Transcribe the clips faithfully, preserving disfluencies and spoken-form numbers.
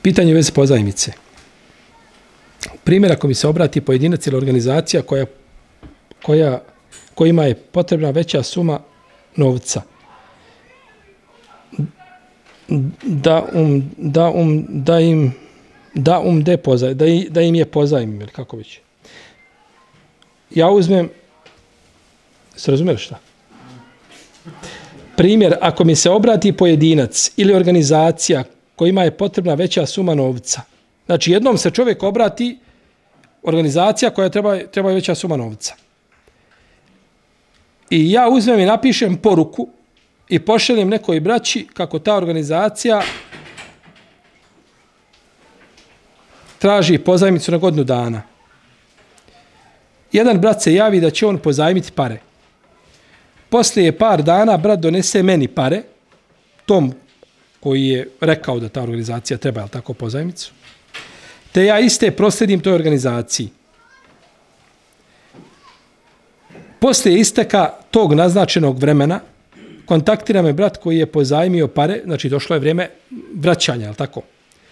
Pitanje veze pozajmice. Primjer, ako mi se obrati pojedinac ili organizacija koja, koja, kojima je potrebna veća suma novca, da, um, da, um, da im da, um de pozaj, da, i, da im je pozajmim, ili kako već. Ja uzmem, se razumiješ šta? Primjer, ako mi se obrati pojedinac ili organizacija kojima je potrebna veća suma novca. Znači, jednom se čovjek obrati organizacija koja treba, treba veća suma novca. I ja uzmem i napišem poruku i pošaljem nekoj braći kako ta organizacija traži pozajmicu na godinu dana. Jedan brat se javi da će on pozajmiti pare. Poslije par dana brat donese meni pare, tom koji je rekao da ta organizacija treba, jel tako, pozajmicu, te ja iste proslijedim toj organizaciji. Poslije isteka tog naznačenog vremena kontaktira me brat koji je pozajmio pare, znači došlo je vrijeme vraćanja, jel tako?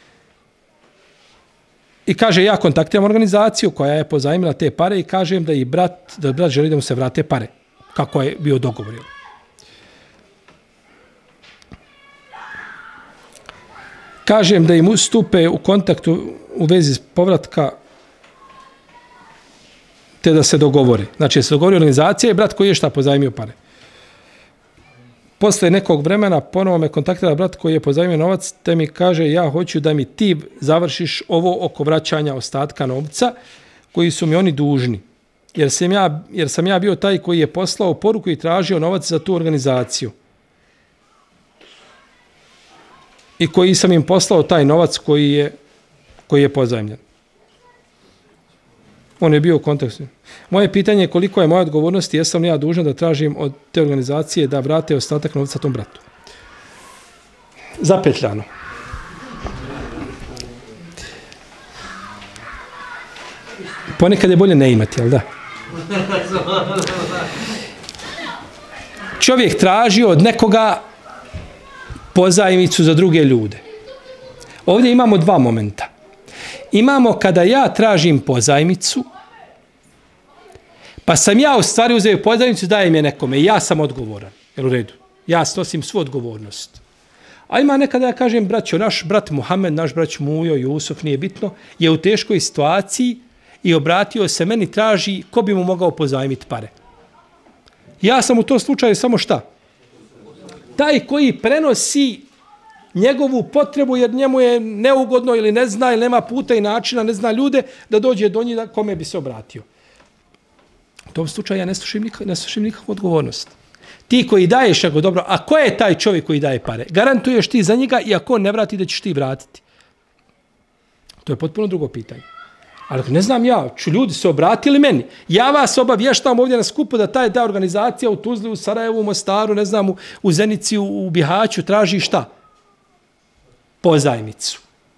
I kaže, ja kontaktiram organizaciju koja je pozajmila te pare i kažem da i brat, da brat želi da mu se vrate pare, kako je bio dogovor. Kažem da im stupe u kontaktu u vezi povratka te da se dogovore. Znači, da se dogovori organizacija i brat koji je šta pozajmio pare. Posle nekog vremena ponovo me kontaktira brat koji je pozajmio novac, te mi kaže, ja hoću da mi ti završiš ovo oko vraćanja ostatka novca koji su mi oni dužni. Jer sam ja, jer sam ja bio taj koji je poslao poruku i tražio novac za tu organizaciju. I koji sam im poslao taj novac koji je, koji je pozajmljen. On je bio u kontekstu. Moje pitanje je koliko je moja odgovornost i jesam li ja dužan da tražim od te organizacije da vrate ostatak novca tom bratu. Zapetljano. Ponekad je bolje ne imati, jel da? Čovjek traži od nekoga pozajmicu za druge ljude. Ovdje imamo dva momenta. Imamo kada ja tražim pozajmicu, pa sam ja u stvari uzeo pozajmicu, dajem je nekome i ja sam odgovoran. Jel u redu? Ja snosim svu odgovornost. A ima nekada ja kažem, braćo, naš brat Muhammed, naš brat Mujo, Jusuf, nije bitno, je u teškoj situaciji i obratio se meni, traži ko bi mu mogao pozajmiti pare. Ja sam u tom slučaju samo šta? Taj koji prenosi njegovu potrebu jer njemu je neugodno ili ne zna ili nema puta i načina, ne zna ljude da dođe do njih kome bi se obratio. U tom slučaju ja ne slušim, nikak, ne slušim nikakvu odgovornost. Ti koji daješ ako dobro, a ko je taj čovjek koji daje pare? Garantuješ ti za njega i ako on ne vrati da ćeš ti vratiti. To je potpuno drugo pitanje. Ali ne znam ja, ću ljudi se obratili meni. Ja vas obavještam ovdje na skupu da taj da organizacija u Tuzli, u Sarajevu, u Mostaru, ne znam, u, u Zenici, u, u Bihaću traži šta? Pozajmicu.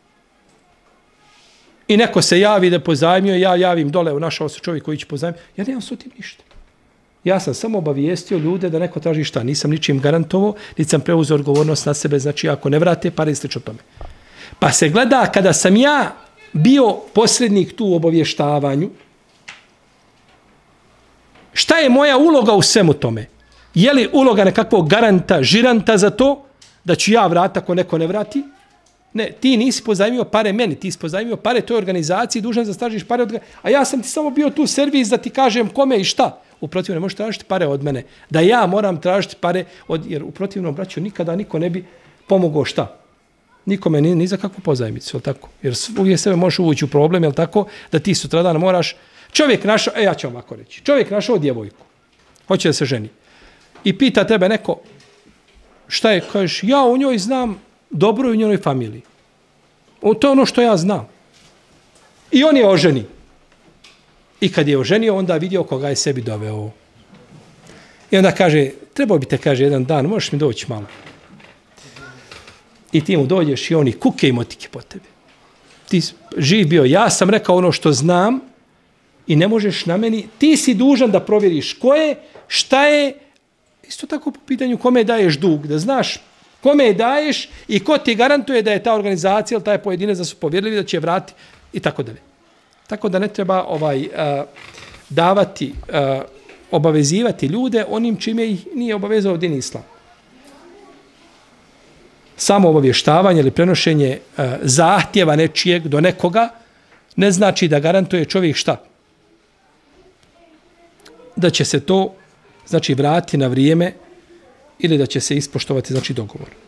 I neko se javi da pozajmio, ja javim dole, našao se čovjek koji će pozajmio. Ja nemam s tim ništa. Ja sam samo obavijestio ljude da neko traži šta. Nisam ničim garantovao, niti sam preuzeo odgovornost na sebe, znači ako ne vrate, pare i slično tome. Pa se gleda kada sam ja bio posrednik tu u obavještavanju, šta je moja uloga u svemu tome? Je li uloga nekakvog garanta, žiranta za to, da ću ja vrati ako neko ne vrati? Ne, ti nisi pozajmio pare meni, ti si pozajmio pare toj organizaciji, dužan da stražiš pare od... A ja sam ti samo bio tu servis da ti kažem kome i šta. U protivnom, ne možeš tražiti pare od mene. Da ja moram tražiti pare, od... jer u protivnom, braću, nikada niko ne bi pomogao šta. Nikome ni, ni za kakvu pozajmicu, je li tako? Jer uvijek sebe možeš uvući u problem, je li tako? Da ti sutradan moraš... Čovjek našao, e ja ću vam ovako reći, čovjek našao djevojku, hoće da se ženi. I pita tebe neko, šta je, kažeš, ja u njoj znam dobro u njenoj familiji. O, to je ono što ja znam. I on je oženi. I kad je oženio, onda vidio koga je sebi doveo. I onda kaže, trebao bi te, kaže, jedan dan, možeš mi doći malo. I ti mu dođeš i oni kuke i motike po tebi. Ti živ bio, ja sam rekao ono što znam i ne možeš na meni, ti si dužan da provjeriš ko je, šta je, isto tako po pitanju kome daješ dug, da znaš kome daješ i ko ti garantuje da je ta organizacija ili taj pojedinac da su povjerljivi, da će vrati i tako dalje. Tako da ne treba ovaj uh, davati, uh, obavezivati ljude onim čime ih nije obavezao din islam. Samo obavještavanje ili prenošenje uh, zahtjeva nečijeg do nekoga ne znači da garantuje čovjek šta? Da će se to znači vratiti na vrijeme ili da će se ispoštovati znači dogovor.